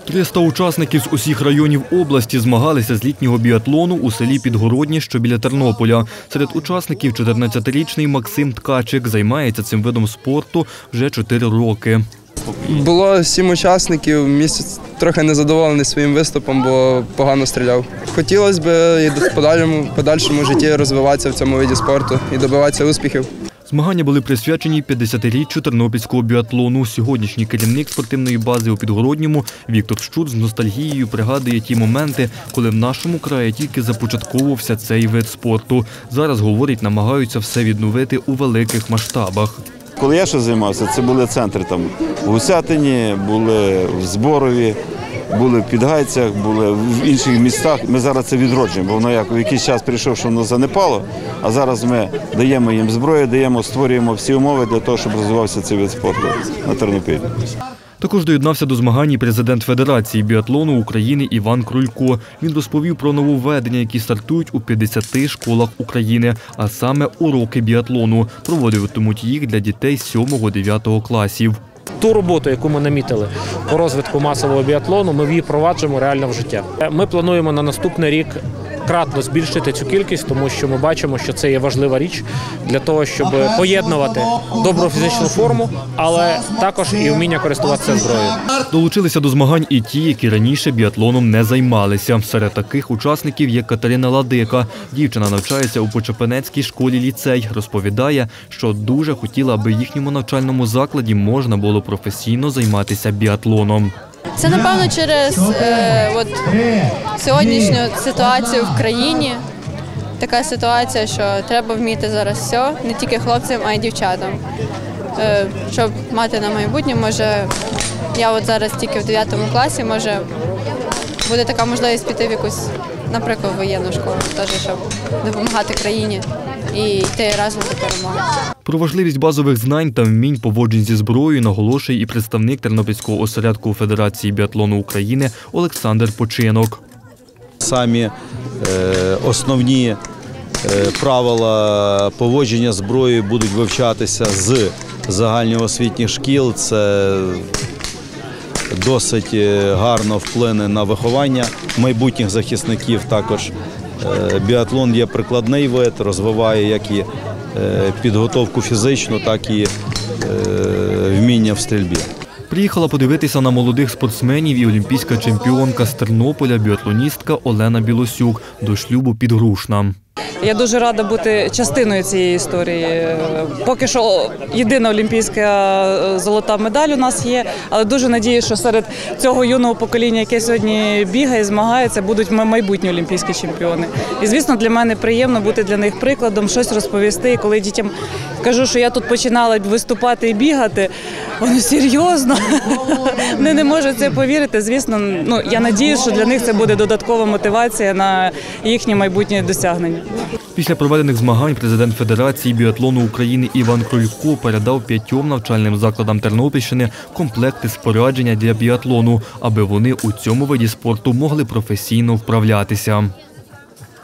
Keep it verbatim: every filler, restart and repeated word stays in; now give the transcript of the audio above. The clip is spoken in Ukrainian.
триста учасників з усіх районів області змагалися з літнього біатлону у селі Підгороднє, що біля Тернополя. Серед учасників чотирнадцятирічний Максим Ткачик займається цим видом спорту вже чотири роки. Було сім учасників, місяць трохи незадоволений своїм виступом, бо погано стріляв. Хотілося б і в подальшому, подальшому житті розвиватися в цьому виді спорту і добиватися успіхів. Змагання були присвячені п'ятдесятиріччю тернопільського біатлону. Сьогоднішній керівник спортивної бази у Підгородньому Віктор Щур з ностальгією пригадує ті моменти, коли в нашому краї тільки започатковувався цей вид спорту. Зараз, говорить, намагаються все відновити у великих масштабах. Коли я ще займався, це були центри там в Гусятині, були в Зборові, були в Підгайцях, були в інших містах. Ми зараз це відроджуємо, бо воно як в якийсь час прийшов, що воно занепало, а зараз ми даємо їм зброю, даємо, створюємо всі умови для того, щоб розвивався цей вид спорту на Тернопіллі. Також доєднався до змагань і президент Федерації біатлону України Іван Крулько. Він розповів про нововведення, які стартують у п'ятдесяти школах України, а саме уроки біатлону. Проводитимуть їх для дітей сьомого-дев'ятого класів. Ту роботу, яку ми намітили по розвитку масового біатлону, ми її впроваджуємо реально в життя. Ми плануємо на наступний рік кратно збільшити цю кількість, тому що ми бачимо, що це є важлива річ для того, щоб поєднувати добру фізичну форму, але також і вміння користуватися зброєю. Долучилися до змагань і ті, які раніше біатлоном не займалися. Серед таких учасників є Катерина Ладика. Дівчина навчається у Почепенецькій школі-ліцей. Розповідає, що дуже хотіла, аби в їхньому навчальному закладі можна було професійно займатися біатлоном. Це, напевно, через е, от, сьогоднішню ситуацію в країні. Така ситуація, що треба вміти зараз все, не тільки хлопцям, а й дівчатам. Е, щоб мати на майбутнє, може, я от зараз тільки в дев'ятому класі, може, буде така можливість піти в якусь, наприклад, воєнну школу, теж, щоб допомагати країні і йти разом до перемоги. Про важливість базових знань та вмінь поводжень зі зброєю наголошує і представник Тернопільського осередку Федерації біатлону України Олександр Починок. Самі е, основні е, правила поводження зброєю будуть вивчатися з загальноосвітніх шкіл. Це досить гарно вплине на виховання майбутніх захисників. Також е, біатлон є прикладний вид, розвиває як і підготовку фізичну, так і вміння в стрільбі. Приїхала подивитися на молодих спортсменів і олімпійська чемпіонка з Тернополя, біатлоністка Олена Білосюк, до шлюбу Підгрушна. Я дуже рада бути частиною цієї історії. Поки що єдина олімпійська золота медаль у нас є, але дуже надію, що серед цього юного покоління, яке сьогодні бігає, змагається, будуть майбутні олімпійські чемпіони. І, звісно, для мене приємно бути для них прикладом, щось розповісти. І коли дітям кажу, що я тут починала виступати і бігати, вони серйозно, вони не можуть це повірити. Звісно, ну, я надію, що для них це буде додаткова мотивація на їхні майбутні досягнення. Після проведених змагань президент Федерації біатлону України Іван Крулько передав п'ятьом навчальним закладам Тернопільщини комплекти спорядження для біатлону, аби вони у цьому виді спорту могли професійно вправлятися.